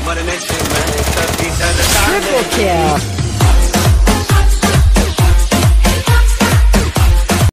मरने से मैं कभी डरता Triple नहीं। kill.